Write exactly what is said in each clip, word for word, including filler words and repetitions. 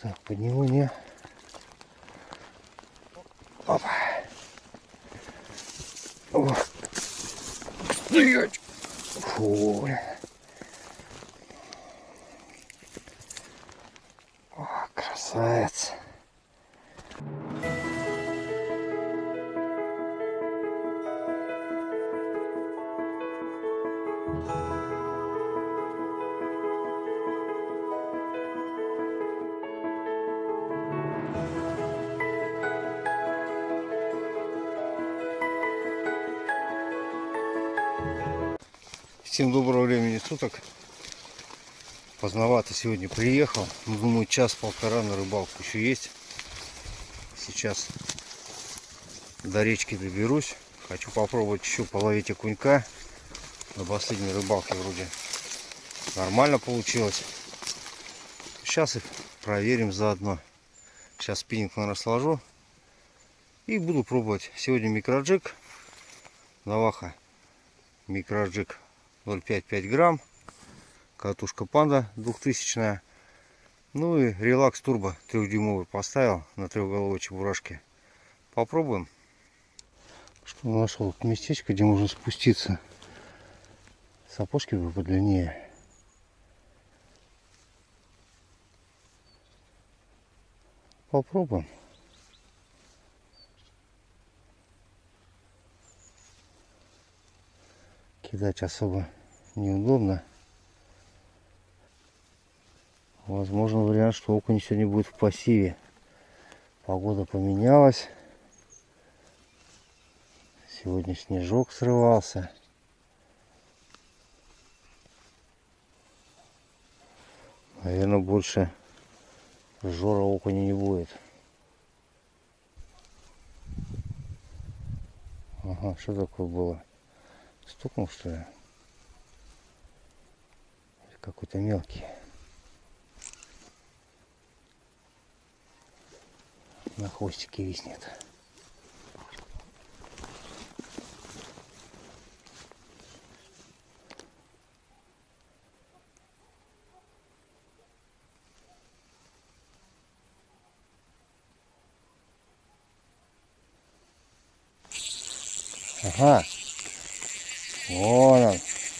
Так, подниму не. Опа. Ох. Стоять. Фу. О, красавец. Всем доброго времени суток. Поздновато сегодня приехал. Ну, думаю, час-полтора на рыбалку еще есть. Сейчас до речки доберусь. Хочу попробовать еще половить окунька. На последней рыбалке вроде нормально получилось. Сейчас их проверим заодно. Сейчас спиннинг, наверное, сложу. И буду пробовать. Сегодня микроджиг. Наваха микроджиг ноль пять пять грамм. Катушка Панда двухтысячная. Ну и релакс турбо трехдюймовый поставил на трехголовой чебурашке. Попробуем. Что нашел местечко, где можно спуститься. Сапожки бы подлиннее. Попробуем. Кидать особо неудобно. Возможно, вариант, что окунь сегодня будет в пассиве. Погода поменялась. Сегодня снежок срывался. Наверное, больше жора окуня не будет. Ага, что такое было? Стукнул, что ли? Какой-то мелкий. На хвостике виснет. Ага. Вон он.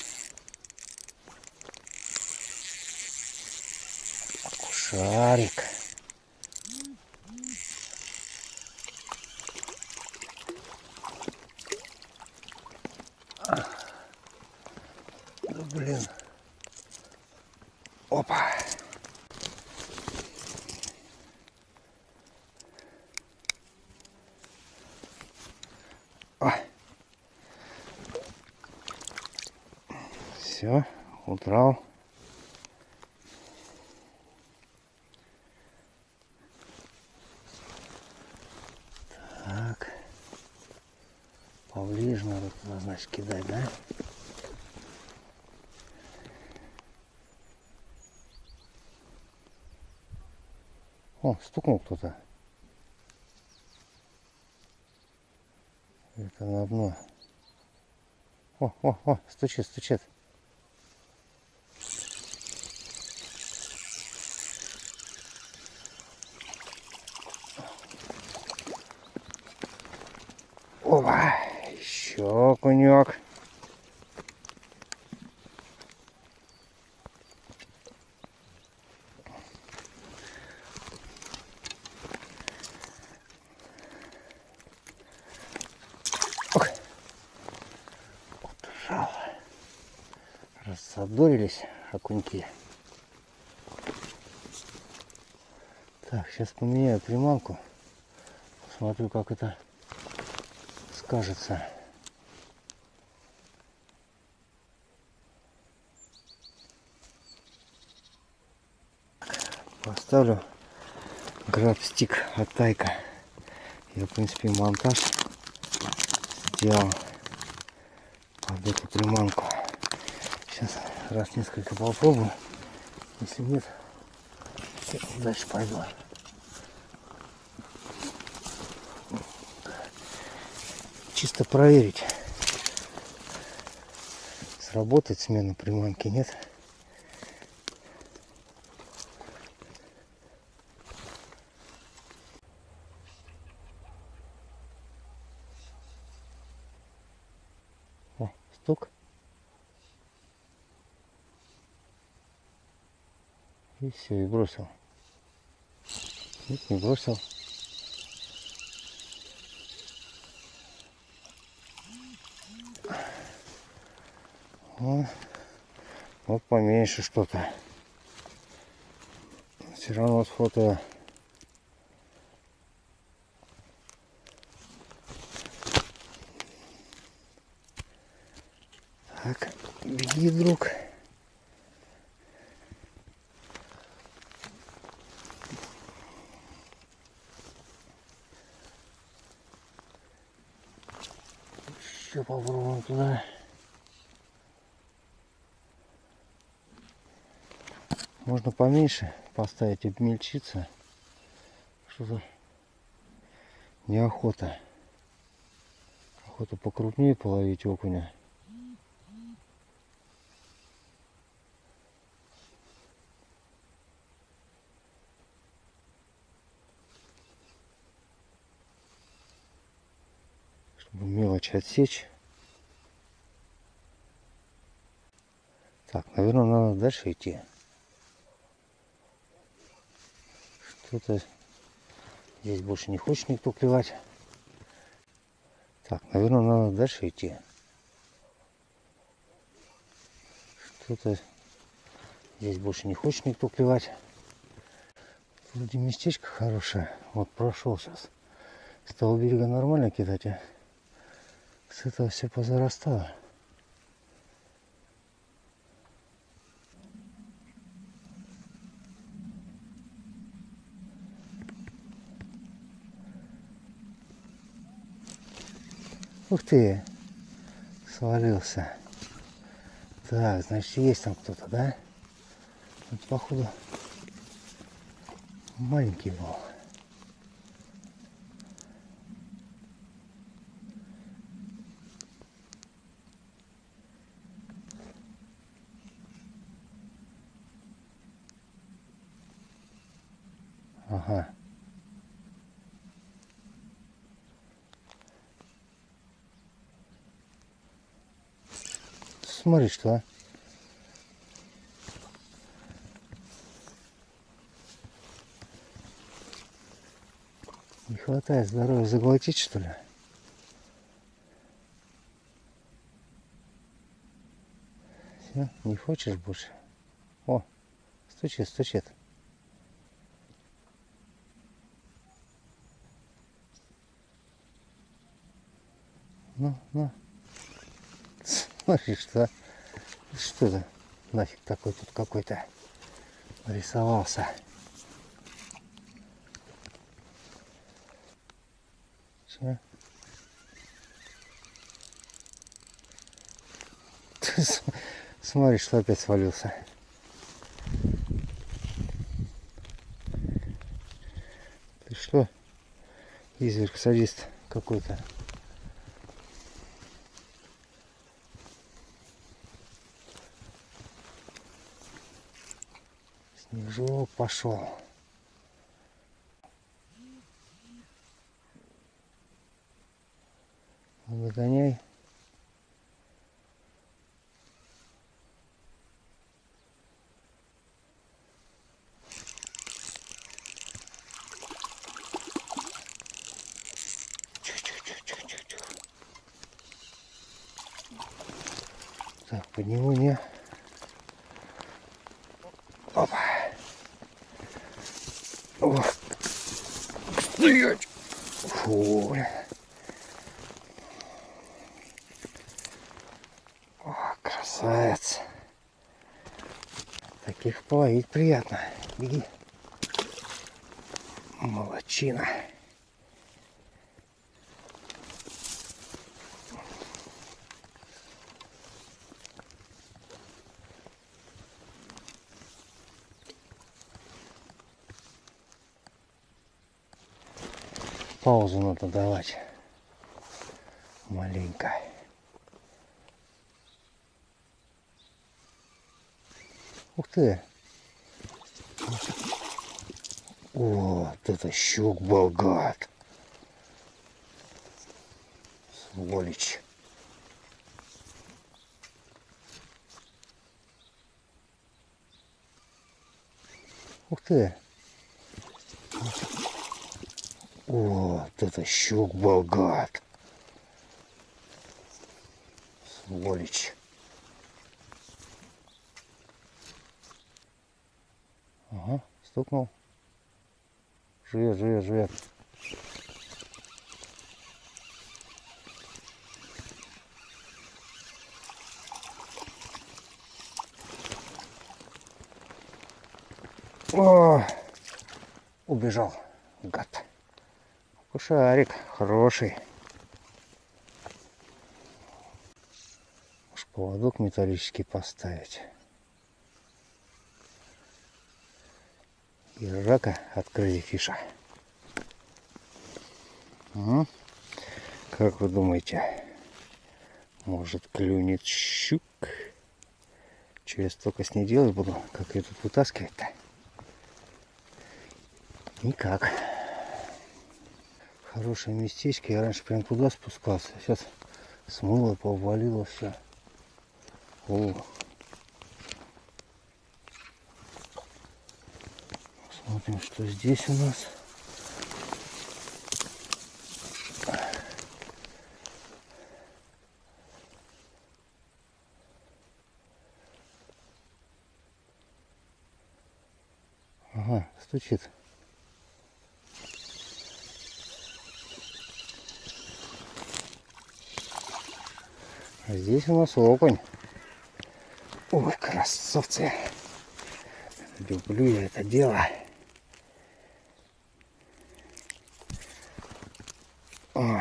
Акушарик. Да блин. Опа. А. Все, удрал. Так. Поближе надо туда, значит, кидать, да? О, стукнул кто-то. Это на дно. О, о, о, стучит, стучит. Опа, еще окунек. Удержал. Рассадорились окуньки. Так, сейчас поменяю приманку. Посмотрю, как это скажется. Поставлю грабстик от Тайка. Я, в принципе, монтаж сделал под эту приманку. Сейчас раз несколько попробую. Если нет, дальше пойду. Чисто проверить, сработает смена приманки, нет. Тук. И все, и бросил. Нет, не бросил. Вот, вот поменьше что-то. Все равно сфотою. Так, беги, друг. Еще попробуем туда. Можно поменьше поставить, обмельчиться. Что-то неохота. Охота покрупнее половить окуня. Чтобы мелочь отсечь. Так, наверное, надо дальше идти. Что-то здесь больше не хочет никто клевать. Так, наверное, надо дальше идти. Что-то здесь больше не хочет никто клевать. Вроде местечко хорошее. Вот прошел сейчас. С того берега нормально кидать, а с этого все позарастало. Ух ты, свалился. Так, значит, есть там кто-то, да? Вот, походу, маленький был. Ага. Смотри, что. Не хватает здоровья заглотить, что ли? Все, не хочешь больше? О, стучит, стучит. Ну, ну. Смотри, что. Что это? Нафиг такой тут какой-то нарисовался. Че? Смотри, что опять свалился. Ты что? Изверг, садист какой-то. Снежок пошел. Догоняй. Так, под него не. Опа. Ох. Стоять. Фу. О, красавец. Таких половить приятно. Беги. Молодчина. Паузу надо давать. Маленько. Ух ты. Вот это щук болгат. Сволочь. Ух ты. Вот это щук богат. Сволочь. Ага, стукнул. Живет, живет, живет. О, убежал, гад. Кушарик хороший. Уж поводок металлический поставить. И рака от крейфиша. Угу. Как вы думаете, может клюнет щук? Что я столько с ней делать буду? Как ее тут вытаскивать-то? Никак. Хорошее местечко. Я раньше прям туда спускался. Сейчас смыло, повалило все. О. Смотрим, что здесь у нас. Ага, стучит. А здесь у нас окунь. Ой, красавцы. Люблю я это дело. О.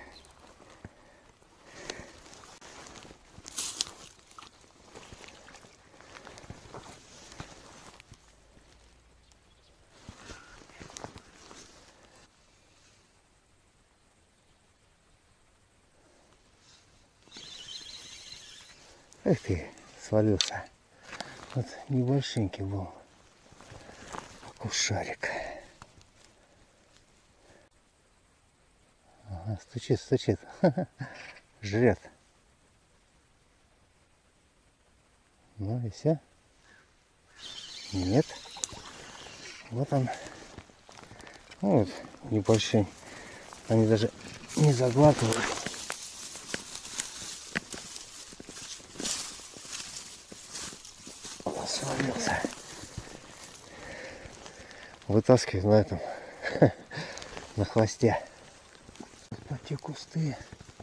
Эх ты, свалился. Вот небольшенький был кушарик. Ага, стучит, стучит. Жрет. Ну и все. Нет. Вот он. Вот небольшой. Они даже не заглатывают. Свалился. Вытаскиваю на этом, на хвосте. По те кусты.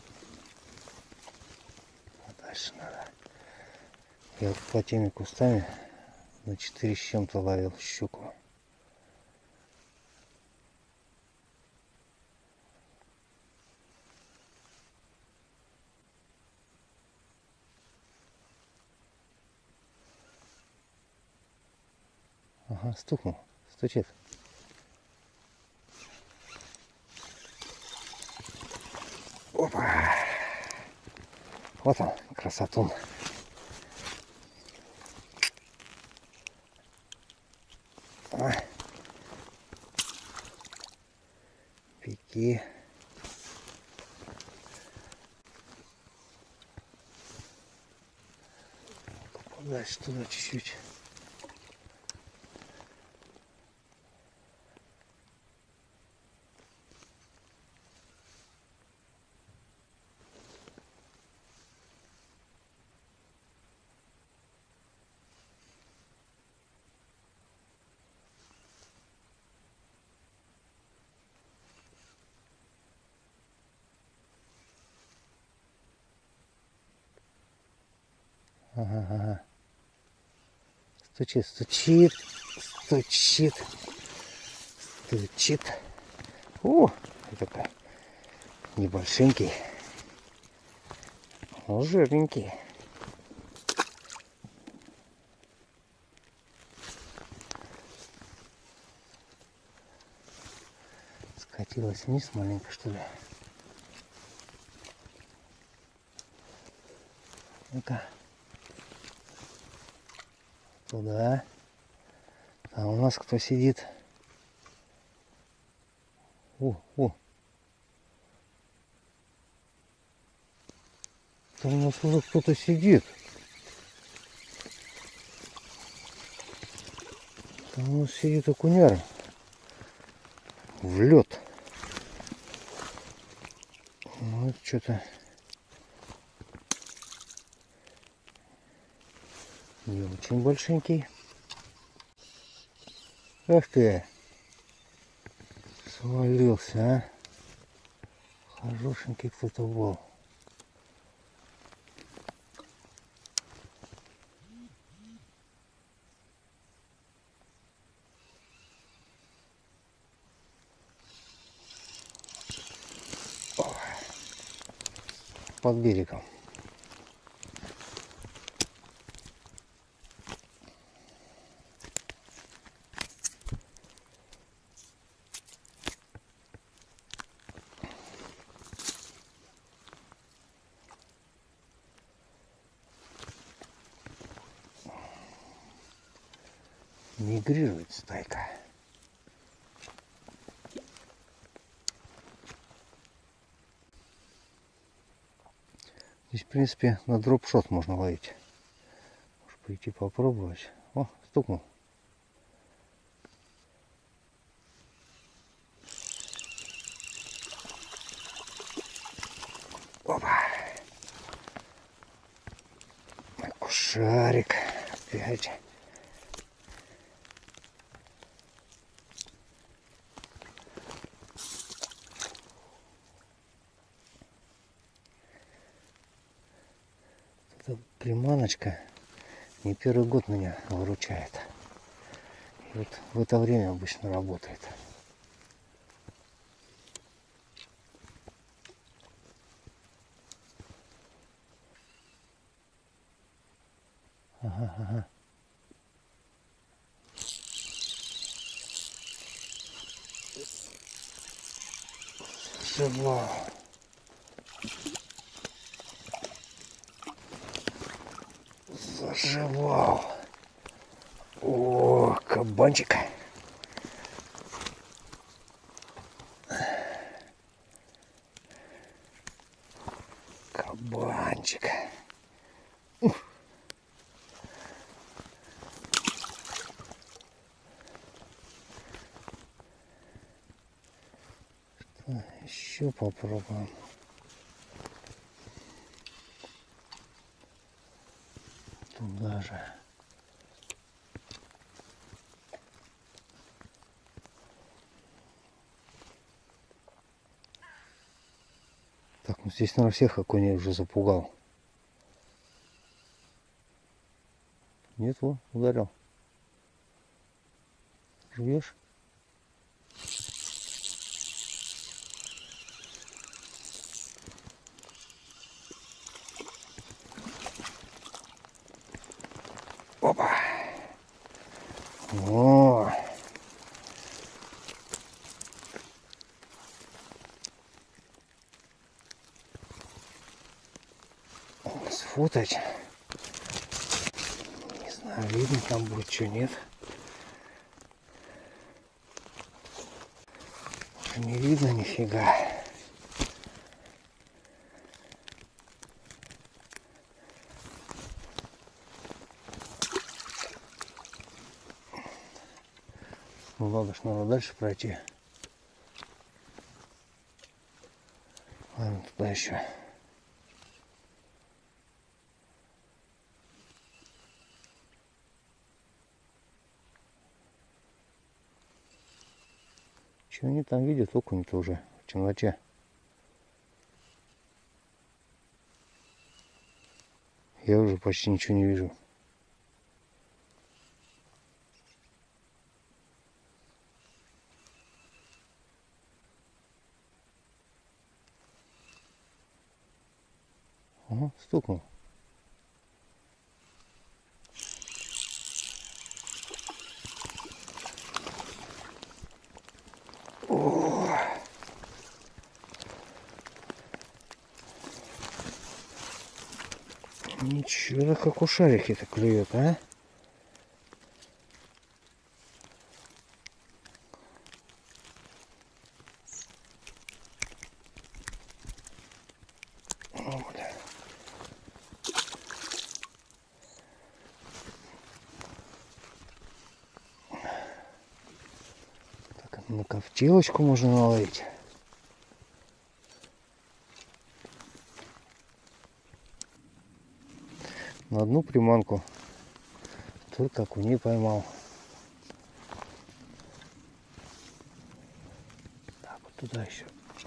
А дальше надо. Я вот по теми кустами на четыре с чем-то ловил щуку. Ага, стукнул, стучит. Опа! Вот он, красотун. А. Пики. Дальше туда чуть-чуть. Ага, ага. Стучит, стучит, стучит, стучит. О, такой небольшенький, но жирненький. Скатилась вниз маленько, что ли. Ну-ка. Туда. А у нас кто сидит? О, о. Там у нас уже кто-то сидит. Там у нас сидит окуняра. В лед. Вот что-то не очень большенький. Ах ты, свалился, а. Хорошенький кто-то был. Под берегом. Мигрирует стайка. Здесь, в принципе, на дропшот можно ловить. Может пойти попробовать. О, стукнул. Опа. Шарик. Опять. Эта приманочка не первый год меня выручает. И вот в это время обычно работает. Ага, ага. Заживал. Заживал. О, кабанчик. Кабанчик. Ух. Что, еще попробуем. Туда же. Так, ну здесь, наверное, всех окуней уже запугал. Нет, во, ударил. Живешь? Опа! О! Сфотать. Не знаю, видно там будет, что нет. Не видно нифига. Ну ладно, ж надо дальше пройти. Ладно, туда еще. Что они там видят, окунь-то уже в темноте. Я уже почти ничего не вижу. Ага, стукнул. О! Ничего, как у шарики-то клюет, а? О, бля. На коптилочку можно наловить. На одну приманку только окуней поймал. Так, вот туда еще.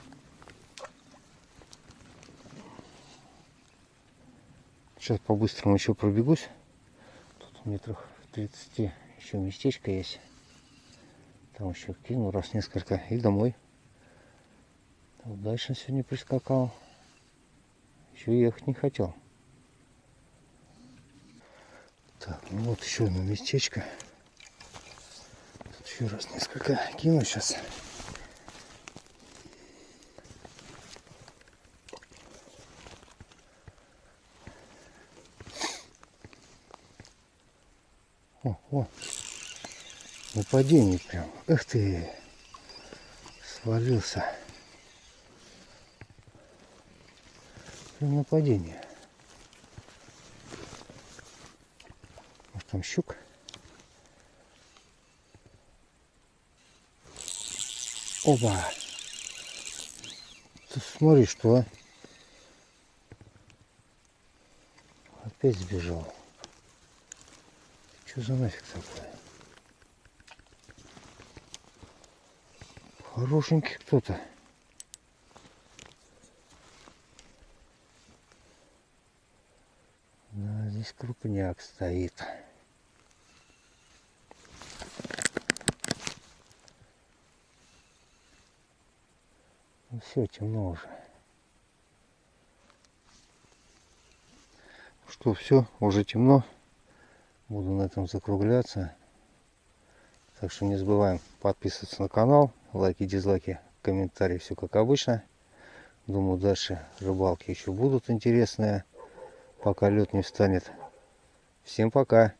Сейчас по-быстрому еще пробегусь. Тут метрах в тридцати еще местечко есть. Там еще кину раз несколько и домой. Дальше сегодня прискакал. Еще ехать не хотел. Так, ну вот еще одно местечко. Тут еще раз несколько кину сейчас. О, о, нападение прям. Эх ты, свалился. Прям нападение. Может там щук? Опа! Ты смотри, что, а? Опять сбежал. Что за нафиг такое? Хорошенький кто-то. Да, здесь крупняк стоит. Ну все, темно уже. Что, все, уже темно. Буду на этом закругляться. Так что не забываем подписываться на канал. Лайки, дизлайки, комментарии, все как обычно. Думаю, дальше рыбалки еще будут интересные, пока лед не встанет. Всем пока!